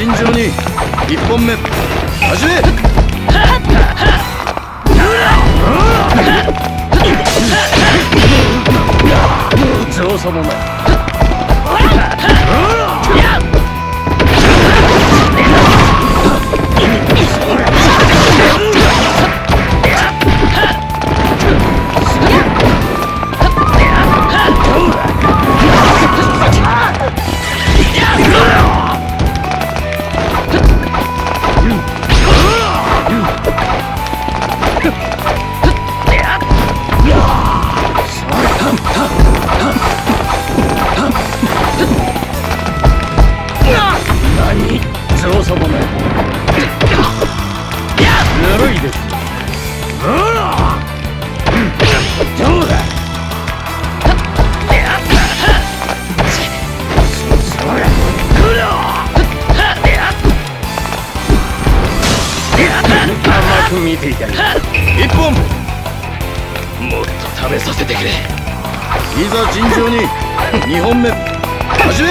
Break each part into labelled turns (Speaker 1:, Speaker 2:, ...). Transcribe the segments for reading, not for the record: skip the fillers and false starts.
Speaker 1: 尋常に1本目始め。上様の見ていたい。一本もっと食べさせてくれ。いざ尋常に2本目始め。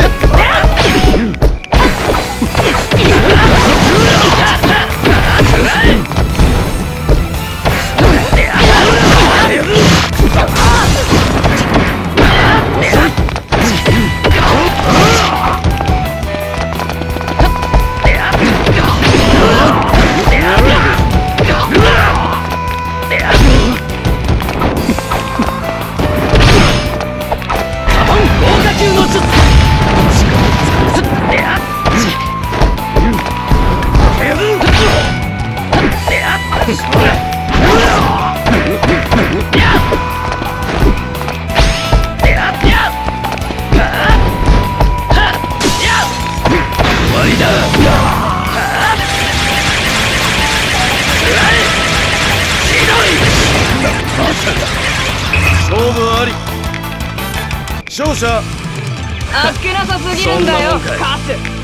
Speaker 1: 勝負あり。勝者
Speaker 2: あっけなさすぎるんだよ、カス。